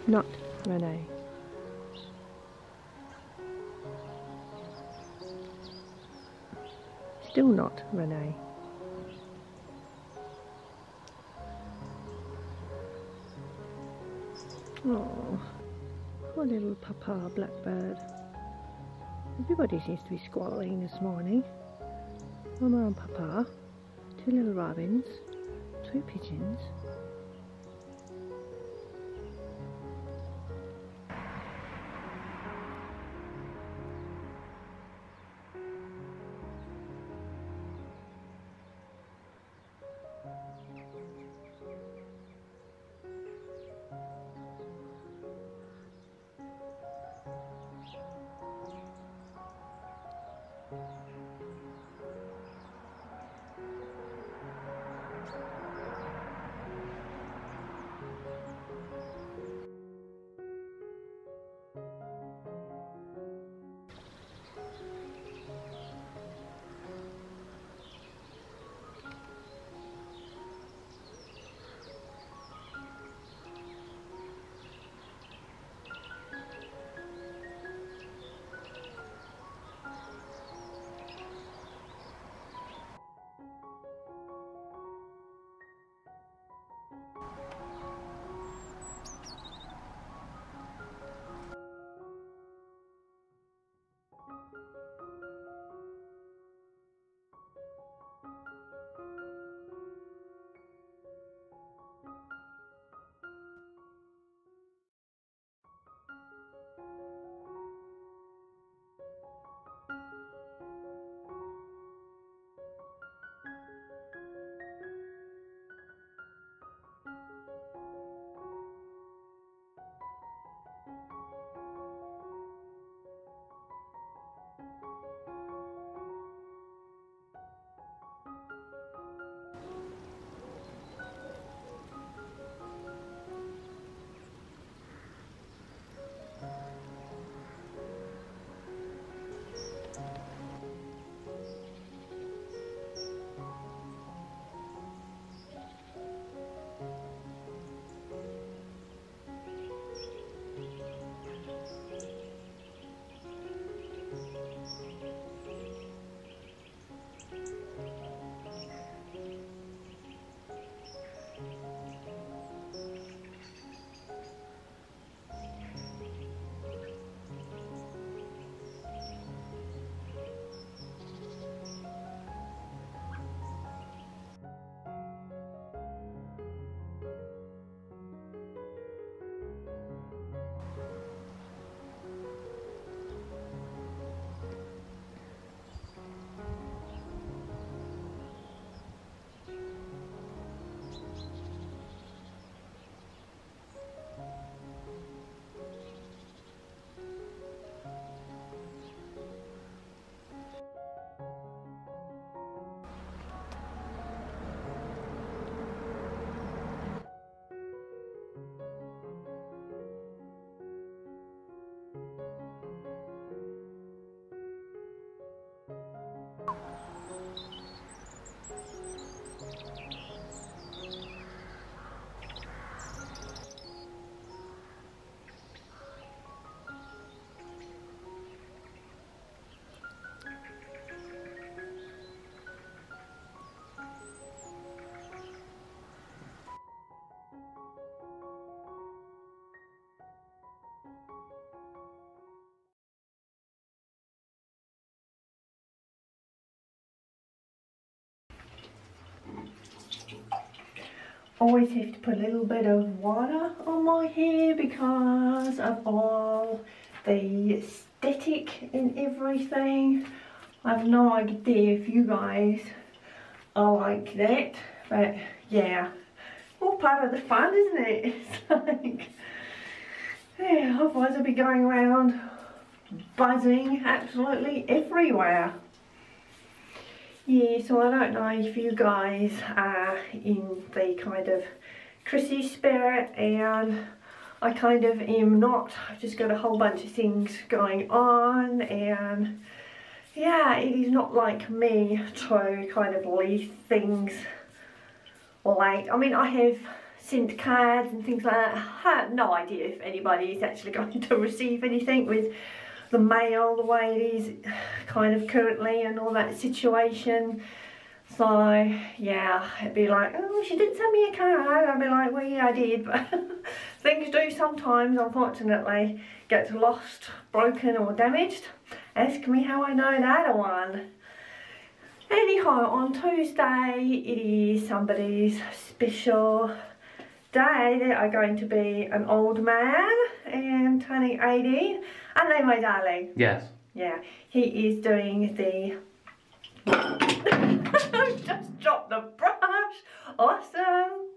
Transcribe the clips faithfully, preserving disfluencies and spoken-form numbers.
Not Renee. Still not Renee. Oh, poor little papa blackbird. Everybody seems to be squalling this morning. Mama and papa, two little robins, two pigeons. Always have to put a little bit of water on my hair because of all the static and everything. I have no idea if you guys are like that, but yeah, all part of the fun, isn't it? It's like, yeah, otherwise I'd be going around buzzing absolutely everywhere. Yeah, so I don't know if you guys are in the kind of Chrissy spirit, and I kind of am not. I've just got a whole bunch of things going on, and yeah, it is not like me to kind of leave things late. I mean, I have sent cards and things like that. I have no idea if anybody is actually going to receive anything with the mail the way it is kind of currently and all that situation. So yeah, it'd be like, oh, she didn't send me a card. I'd be like, well, yeah, I did, but things do sometimes, unfortunately, get lost, broken or damaged. Ask me how I know that one. Anyhow, on Tuesday, it is somebody's special day. They are going to be an old man and turning eighty. And then my darling. Yes. Yeah, he is doing the... I've just dropped the brush. Awesome.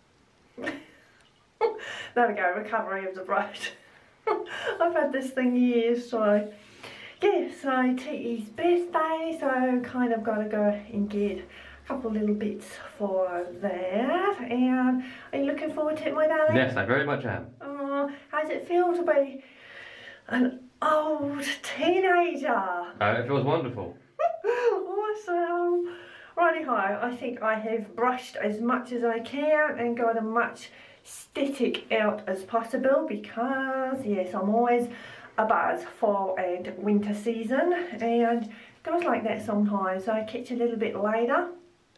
There we go, recovery of the brush. I've had this thing years, so... Yeah, so T E's birthday, so kind of got to go and get a couple little bits for that. And are you looking forward to it, my darling? Yes, I very much am. Oh, how does it feel to be an old teenager? Uh, it feels wonderful. Awesome. Righty-ho, I think I have brushed as much as I can and got as much static out as possible because, yes, I'm always a buzz fall and winter season and it goes like that sometimes, so I catch a little bit later.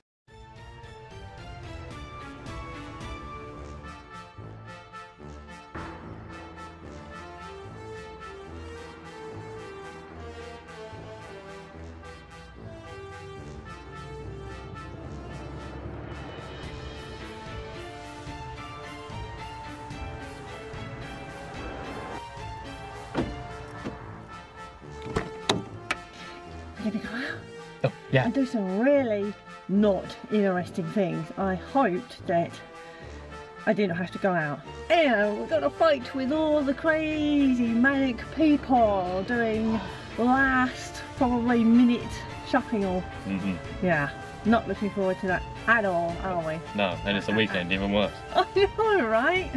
We're gonna go out oh, yeah. and do some really not interesting things. I hoped that I didn't have to go out. And we're gonna fight with all the crazy manic people doing last probably minute shopping or Mm-hmm. yeah. Not looking forward to that at all, are we? No, and it's a weekend, even worse. I know, right?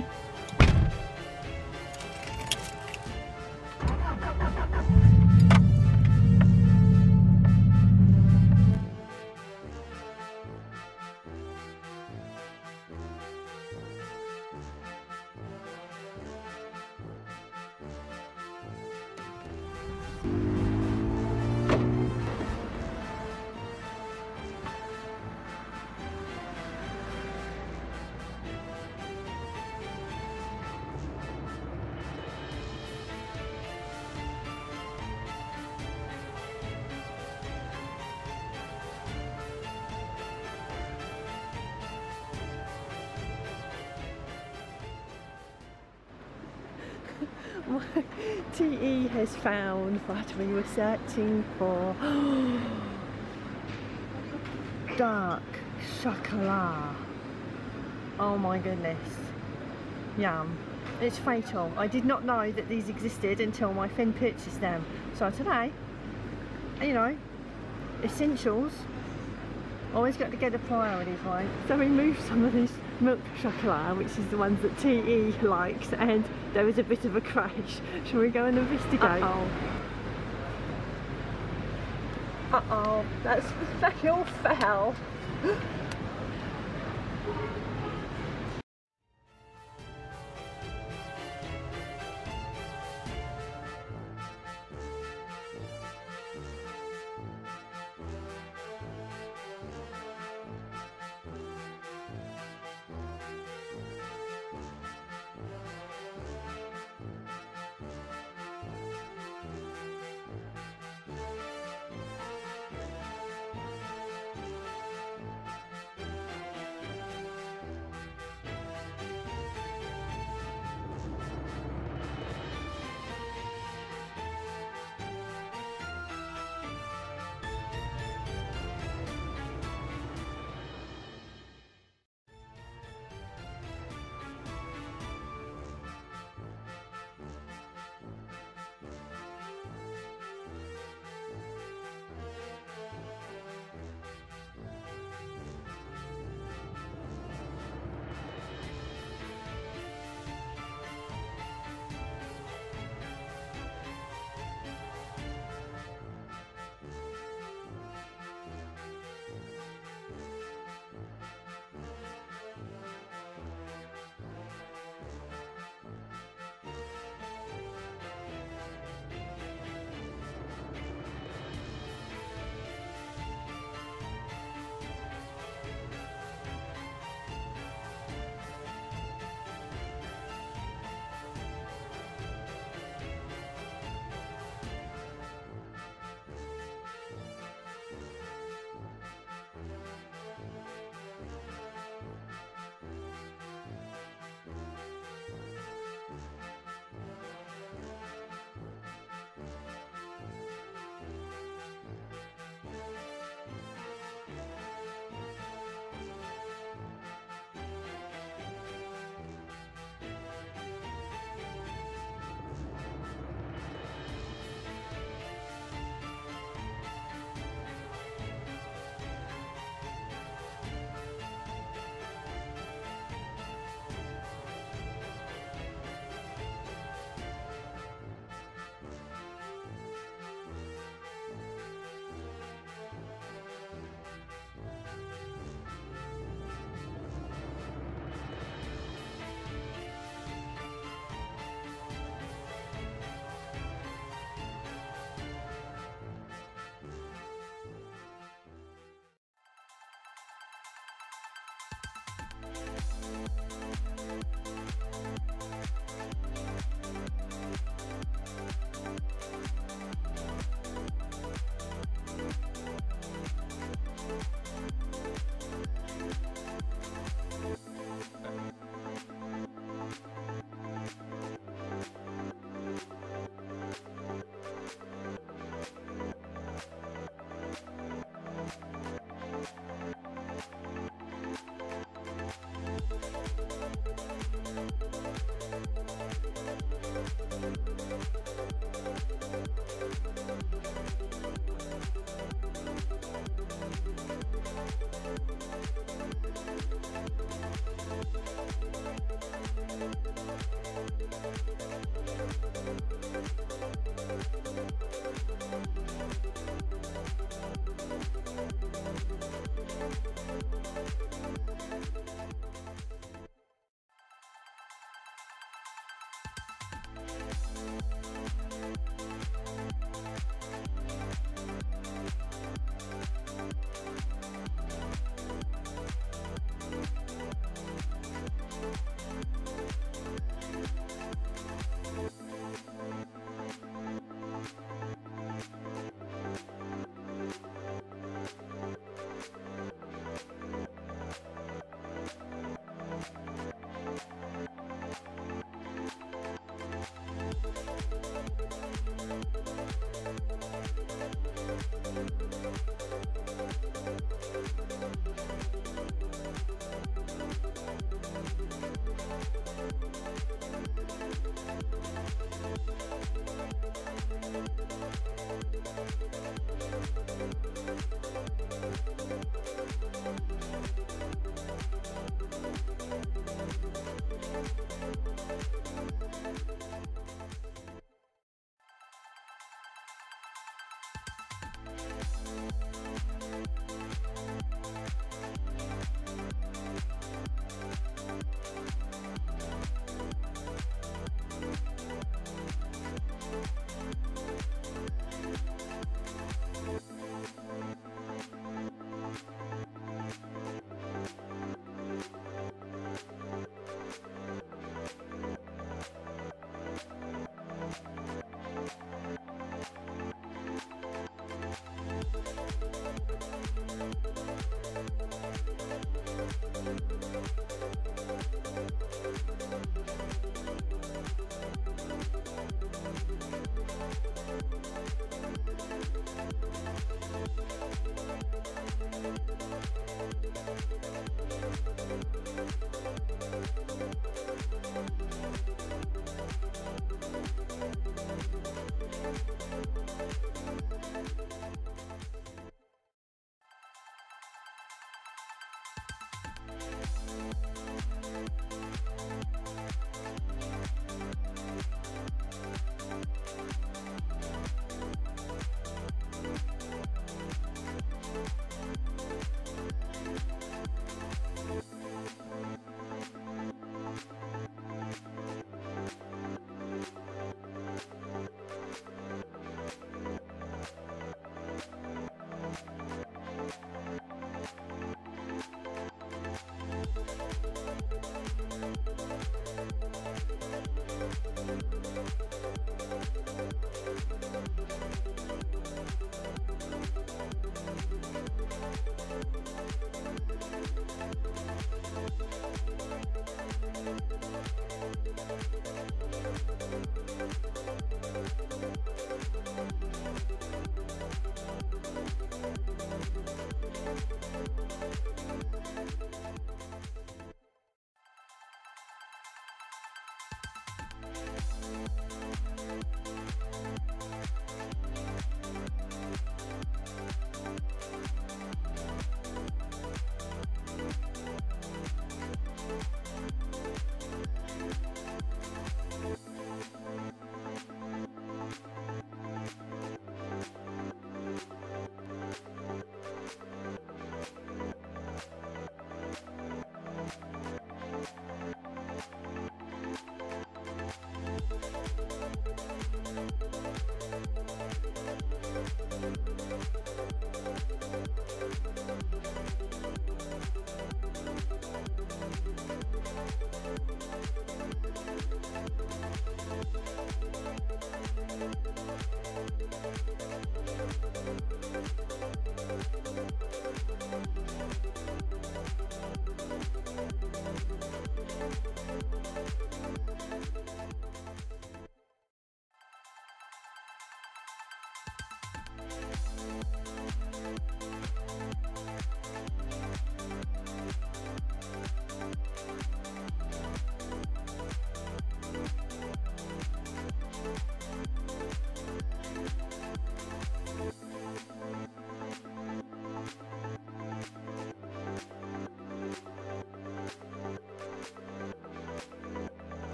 T E has found what we were searching for. Dark chocolat. Oh my goodness. Yum. It's fatal. I did not know that these existed until my friend purchased them. So today, you know, essentials. Always got to get the priorities right. So we moved some of this milk chocolat, which is the ones that T E likes, and there was a bit of a crash. Shall we go and investigate? Uh-oh. Uh-oh, that's that all fell.